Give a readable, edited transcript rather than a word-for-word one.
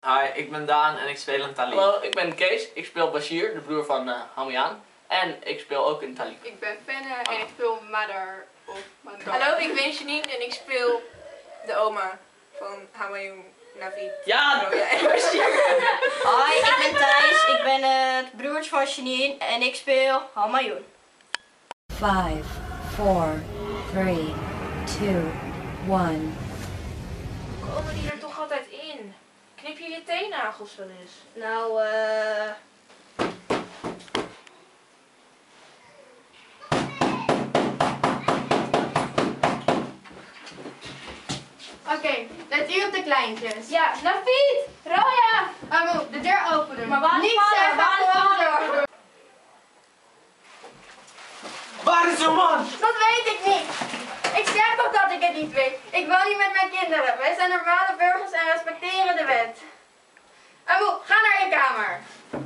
Hi, ik ben Daan en ik speel een Tali. Hallo, ik ben Kees. Ik speel Bashir, de broer van Hamiaan. En ik speel ook een Tali. Ik ben Fenna en ik speel Mother of Mother. Hallo, ik ben Jeanine en ik speel de oma van Hamiaan, Navid. Ja! En Bashir. Hoi, ik ben Thijs. Ik ben het broertje van Jeanine en ik speel Hamiaan. 5, 4, 3, 2, 1. Komen die er toch altijd in? Knip je je teennagels wel eens? Nou, Oké, let hier op de kleintjes. Ja, Navid! Roya! Amo, de deur openen. Maar waar niet vallen? zeggen, Waar gewoon vallen? door. Waar is uw man? Dat weet ik niet. Ik zeg toch dat ik het niet weet. Ik woon hier met mijn kinderen. Wij zijn normale burgers en respecteren de wet. Amo, ga naar je kamer.